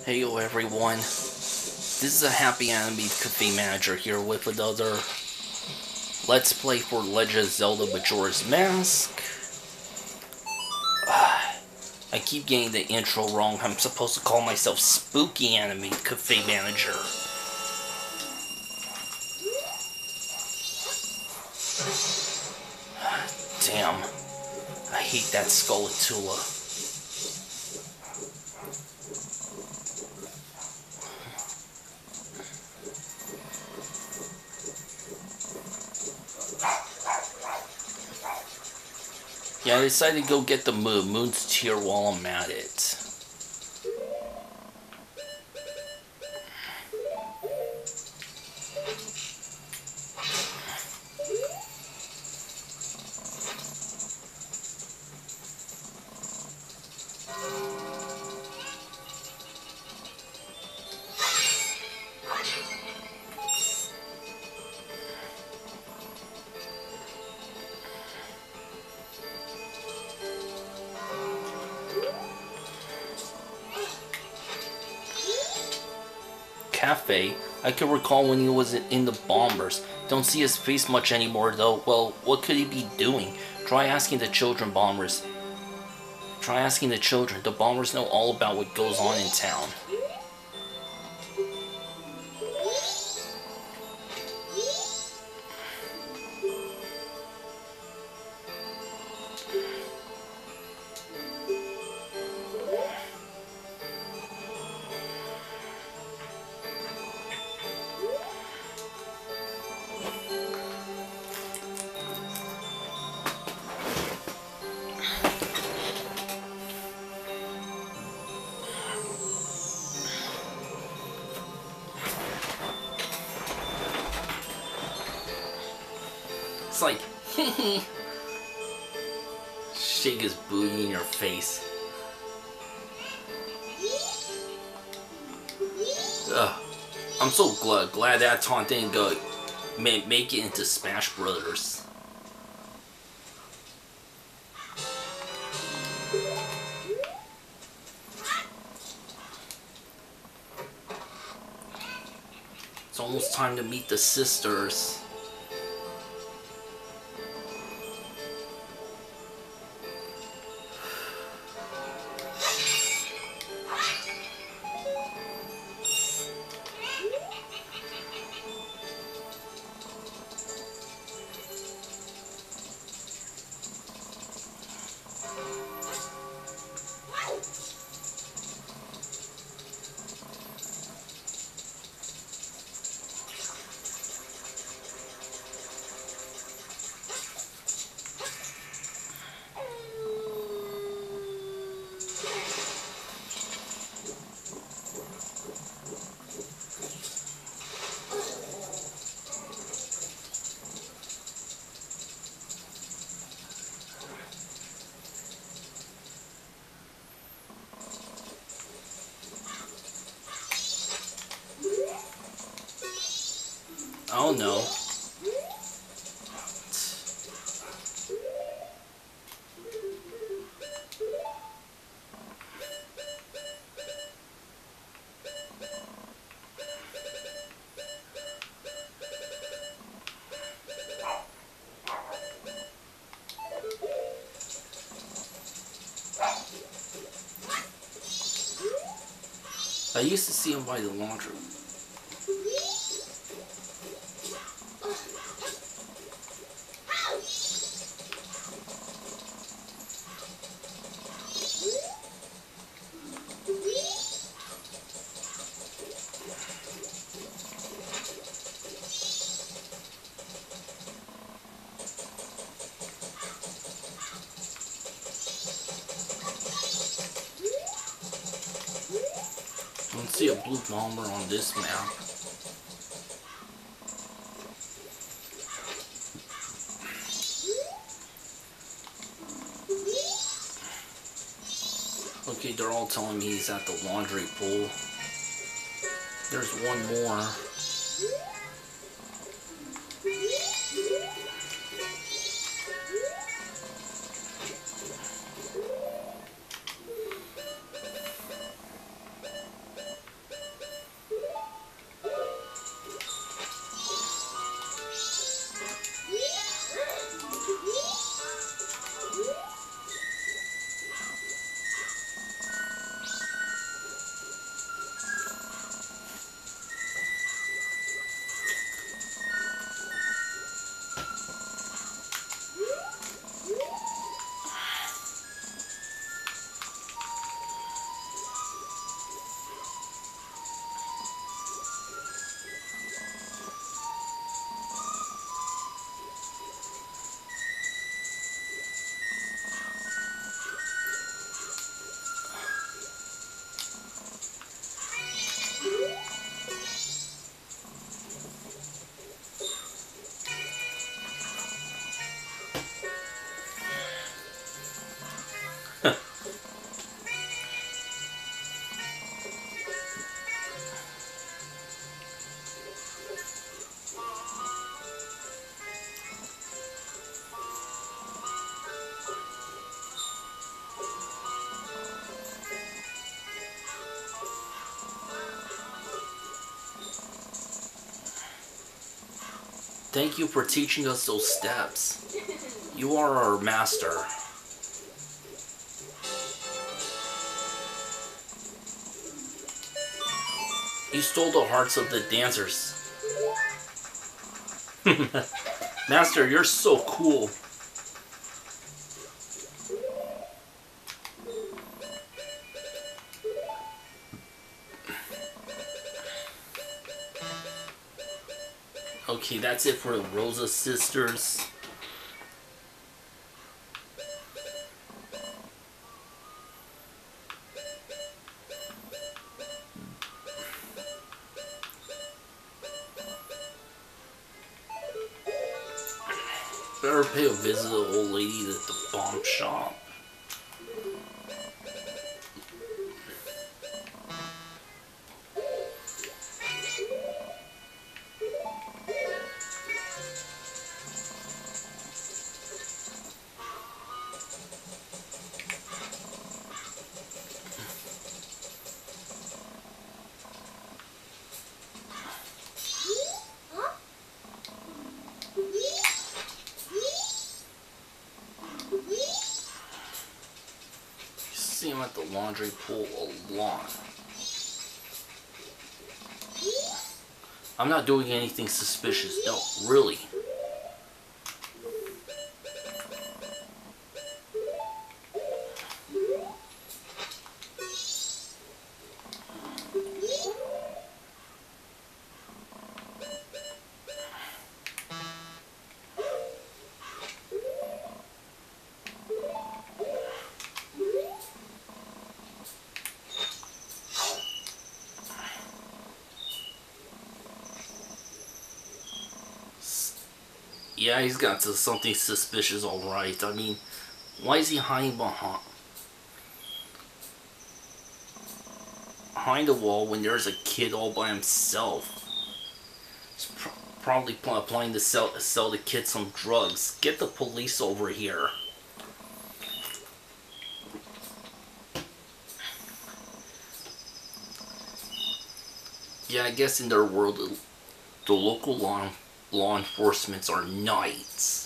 Heyo everyone, this is a HappyAnimaidCafeManager here with another Let's Play for Legend of Zelda Majora's Mask. I keep getting the intro wrong. I'm supposed to call myself Spooky Anime Cafe Manager. Damn, I hate that Skulltula. Yeah, I decided to go get the Moon's Tear while I'm at it. Cafe. I could recall when he was in the Bombers. Don't see his face much anymore though. Well, what could he be doing? Try asking the children, Bombers. Try asking the children. The Bombers know all about what goes on in town. It's like, shake his booty in your face. Ugh. I'm so glad that taunt didn't go make it into Smash Brothers. It's almost time to meet the sisters. Oh no. I used to see him by the laundry. I don't see a blue bomber on this map. Okay, they're all telling me he's at the laundry pool. There's one more. Thank you for teaching us those steps. You are our master. You stole the hearts of the dancers. Master, you're so cool. Okay, that's it for the Rosa sisters. Better pay a visit to the old lady at the bomb shop. See him at the laundry pool a lot. I'm not doing anything suspicious. No, really. Yeah, he's got something suspicious, alright. I mean, why is he hiding behind a wall when there's a kid all by himself? He's probably planning to sell the kid some drugs. Get the police over here. Yeah, I guess in their world, the local law enforcement are knights.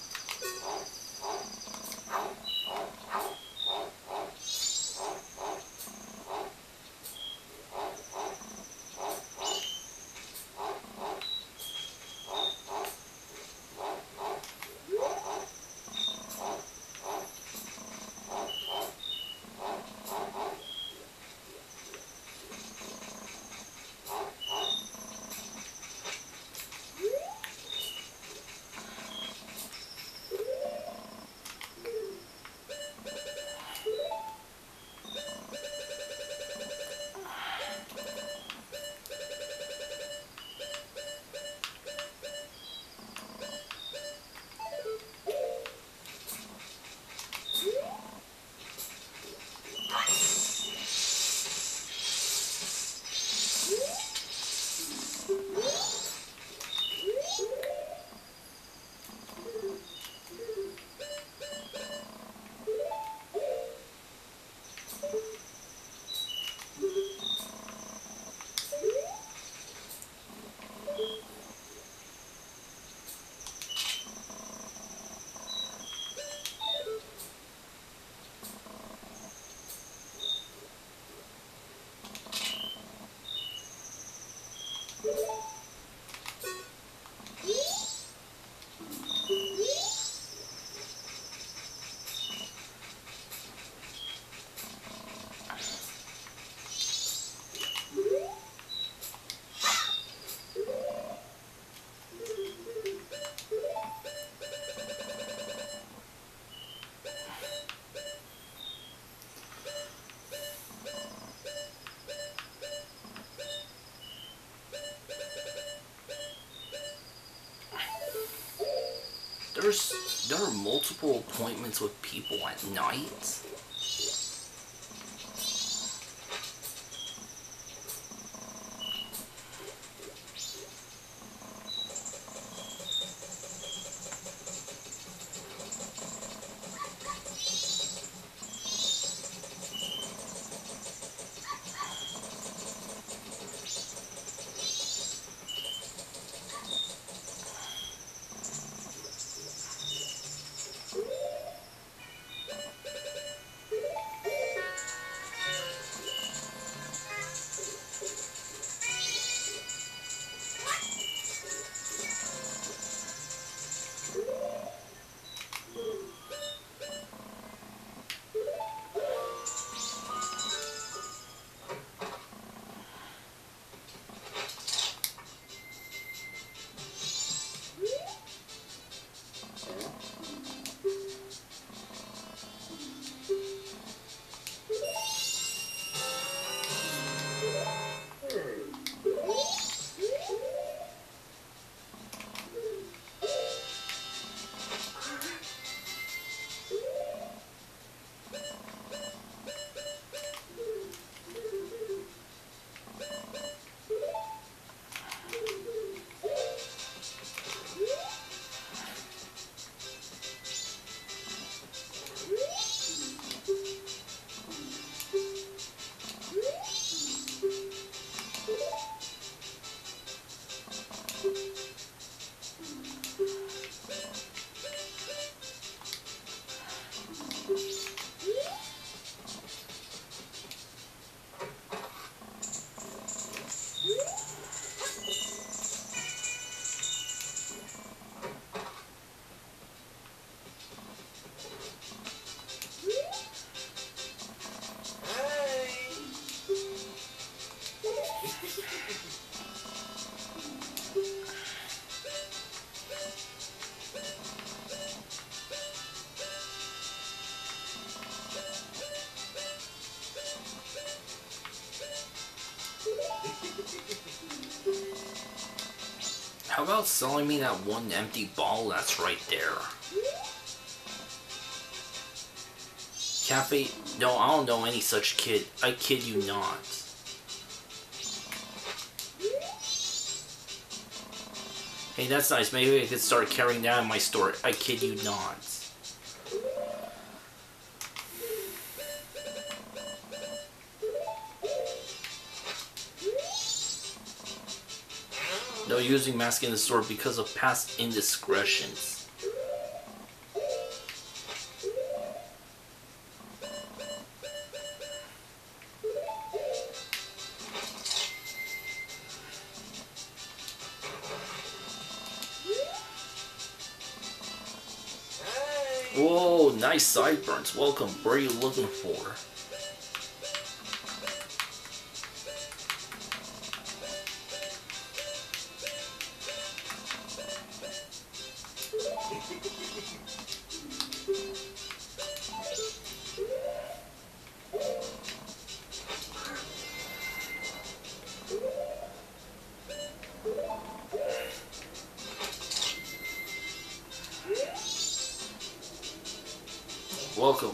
There are multiple appointments with people at night. How about selling me that one empty bottle that's right there? Cafe... No, I don't know any such kid. I kid you not. Hey, that's nice. Maybe I could start carrying that in my store. I kid you not. No using mask in the store because of past indiscretions. Whoa, nice sideburns. Welcome. What are you looking for? Welcome.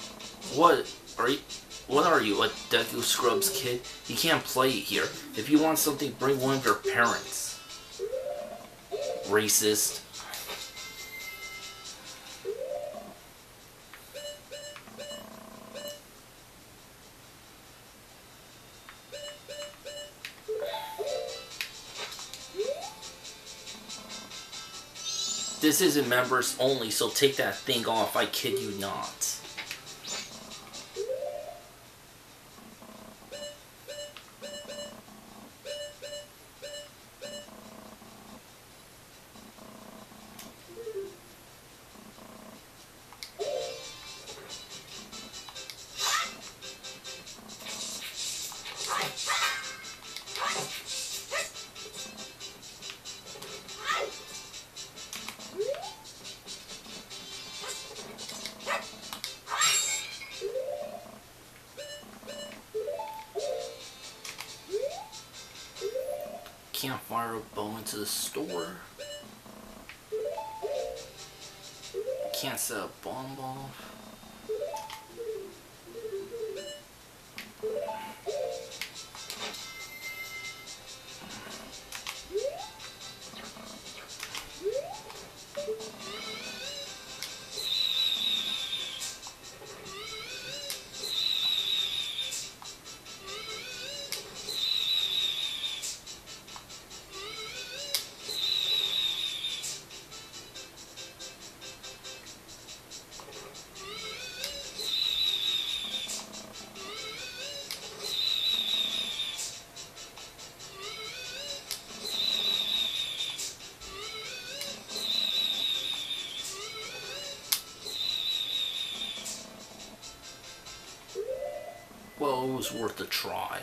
What are you, a Deku Scrubs kid? You can't play here. If you want something, bring one of your parents. Racist. This isn't members only, so take that thing off, I kid you not. Can't fire a bow into the store. Can't set a bomb off. Well, it was worth a try.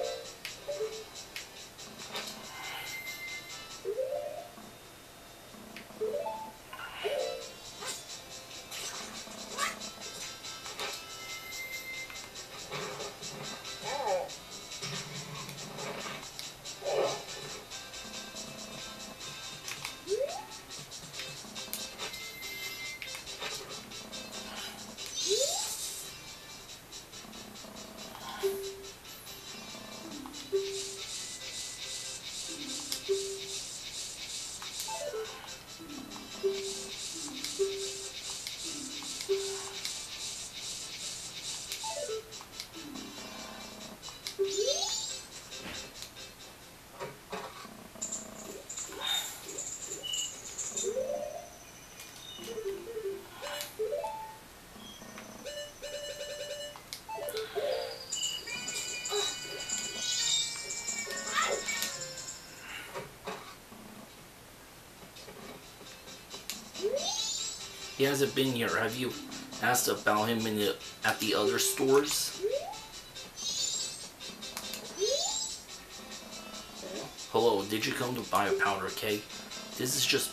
He hasn't been here. Have you asked about him at the other stores? Hello, did you come to buy a powder keg? This is just...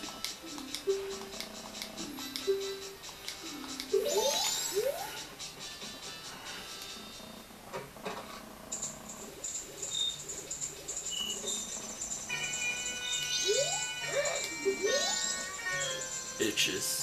bushes.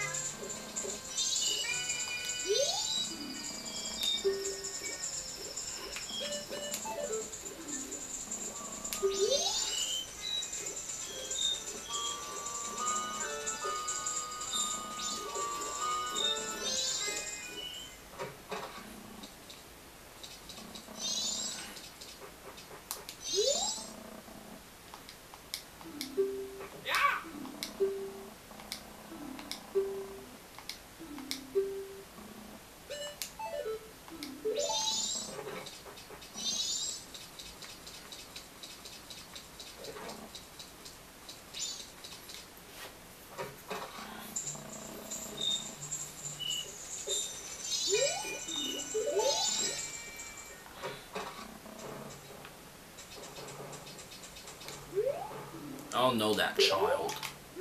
I don't know that child.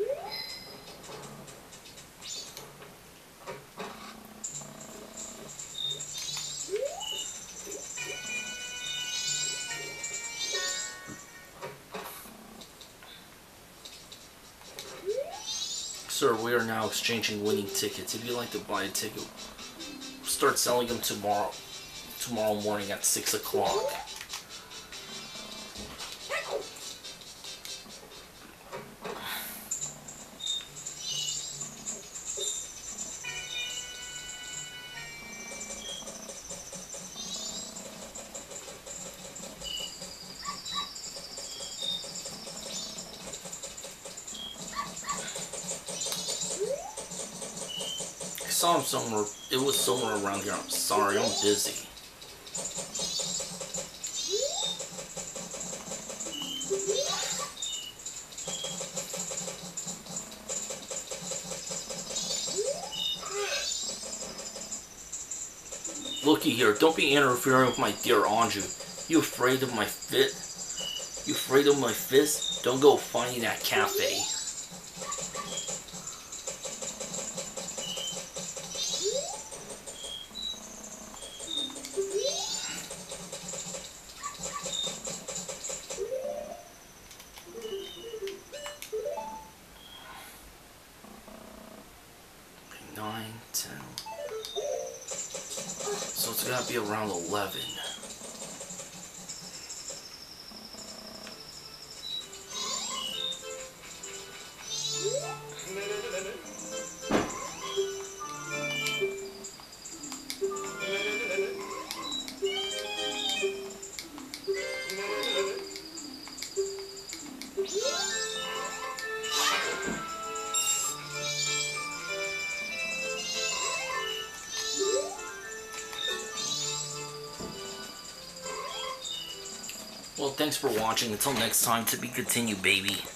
Sir, we are now exchanging winning tickets. If you'd like to buy a ticket, we'll start selling them tomorrow morning at 6 o'clock. I saw him somewhere. It was somewhere around here. I'm sorry, I'm busy. Looky here, don't be interfering with my dear Anju. You afraid of my fit? You afraid of my fist? Don't go finding that cafe. So it's gotta be around 11. Well, thanks for watching. Until next time, to be continued, baby.